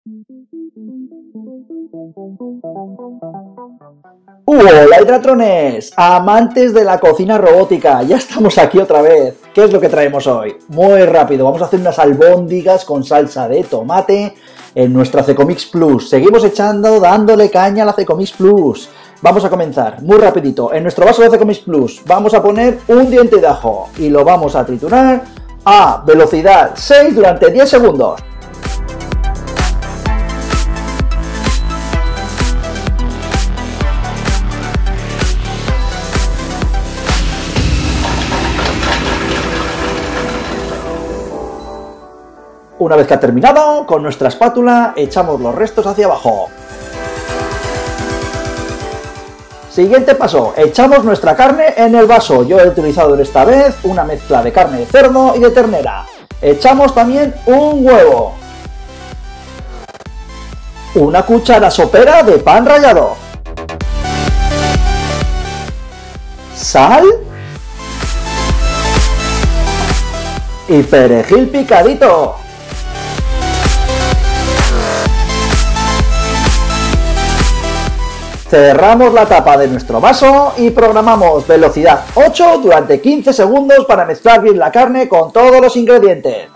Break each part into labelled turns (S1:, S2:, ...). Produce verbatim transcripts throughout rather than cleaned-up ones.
S1: Hola hidratrones, amantes de la cocina robótica, ya estamos aquí otra vez. ¿Qué es lo que traemos hoy? Muy rápido, vamos a hacer unas albóndigas con salsa de tomate en nuestra Cecomix Plus. Seguimos echando, dándole caña a la Cecomix Plus. Vamos a comenzar muy rapidito. En nuestro vaso de Cecomix Plus vamos a poner un diente de ajo y lo vamos a triturar a velocidad seis durante diez segundos. Una vez que ha terminado, con nuestra espátula echamos los restos hacia abajo. Siguiente paso, echamos nuestra carne en el vaso. Yo he utilizado en esta vez una mezcla de carne de cerdo y de ternera. Echamos también un huevo. Una cuchara sopera de pan rallado. Sal. Y perejil picadito. Cerramos la tapa de nuestro vaso y programamos velocidad ocho durante quince segundos para mezclar bien la carne con todos los ingredientes.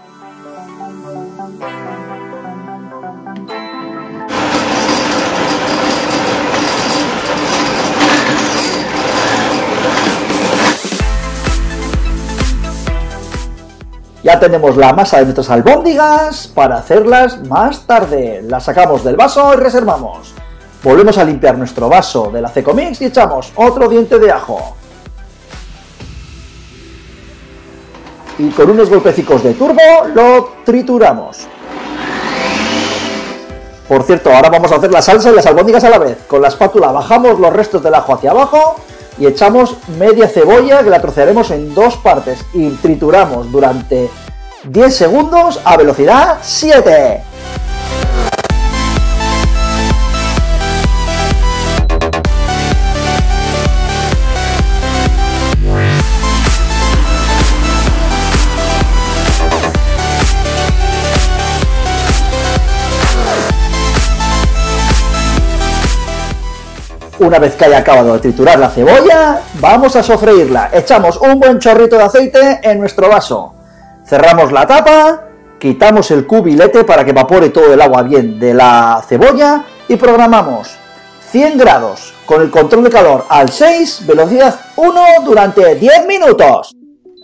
S1: Ya tenemos la masa de nuestras albóndigas para hacerlas más tarde. Las sacamos del vaso y reservamos. Volvemos a limpiar nuestro vaso de la Cecomix y echamos otro diente de ajo. Y con unos golpecicos de turbo lo trituramos. Por cierto, ahora vamos a hacer la salsa y las albóndigas a la vez. Con la espátula bajamos los restos del ajo hacia abajo y echamos media cebolla que la trocearemos en dos partes y trituramos durante diez segundos a velocidad siete. Una vez que haya acabado de triturar la cebolla, vamos a sofreírla. Echamos un buen chorrito de aceite en nuestro vaso. Cerramos la tapa, quitamos el cubilete para que evapore todo el agua bien de la cebolla y programamos cien grados con el control de calor al seis, velocidad uno durante diez minutos.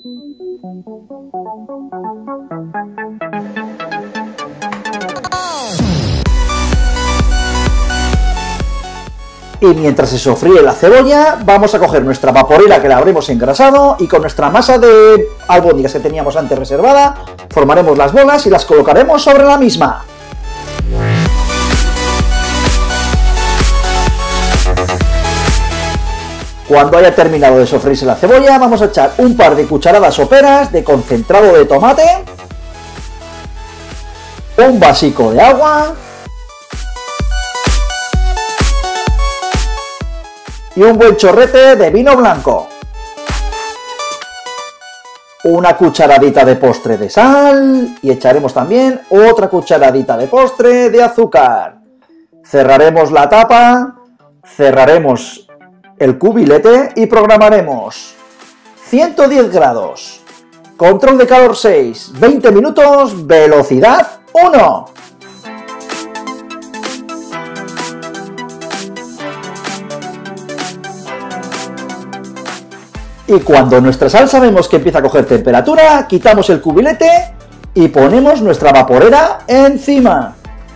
S1: Y mientras se sofríe la cebolla, vamos a coger nuestra vaporera que la habremos engrasado y con nuestra masa de albóndigas que teníamos antes reservada, formaremos las bolas y las colocaremos sobre la misma. Cuando haya terminado de sofreírse la cebolla, vamos a echar un par de cucharadas soperas de concentrado de tomate, un vasico de agua y un buen chorrete de vino blanco. Una cucharadita de postre de sal y echaremos también otra cucharadita de postre de azúcar. Cerraremos la tapa, cerraremos el cubilete y programaremos ciento diez grados, control de calor seis, veinte minutos, velocidad uno. Y cuando nuestra salsa vemos que empieza a coger temperatura, quitamos el cubilete y ponemos nuestra vaporera encima.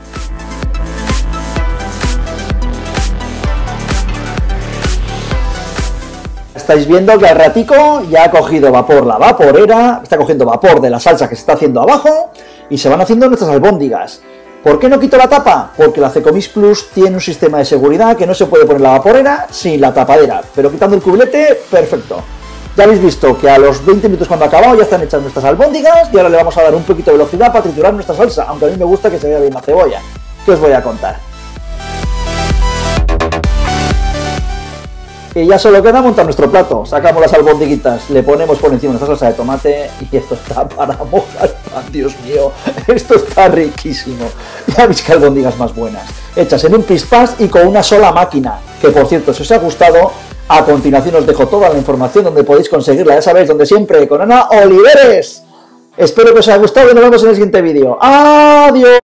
S1: Estáis viendo que al ratico ya ha cogido vapor la vaporera, está cogiendo vapor de la salsa que se está haciendo abajo y se van haciendo nuestras albóndigas. ¿Por qué no quito la tapa? Porque la Cecomix Plus tiene un sistema de seguridad que no se puede poner la vaporera sin la tapadera, pero quitando el cubilete, perfecto. Ya habéis visto que a los veinte minutos cuando ha acabado ya están hechas nuestras albóndigas y ahora le vamos a dar un poquito de velocidad para triturar nuestra salsa, aunque a mí me gusta que se vea bien la cebolla. ¿Qué os voy a contar? Y ya solo queda montar nuestro plato. Sacamos las albondiguitas, le ponemos por encima nuestra salsa de tomate y esto está para mojar pan. Dios mío, esto está riquísimo. Ya veis que albondigas más buenas. Hechas en un pispás y con una sola máquina. Que por cierto, si os ha gustado, a continuación os dejo toda la información donde podéis conseguirla. Ya sabéis, donde siempre, con Ana Oliveres. Espero que os haya gustado y nos vemos en el siguiente vídeo. ¡Adiós!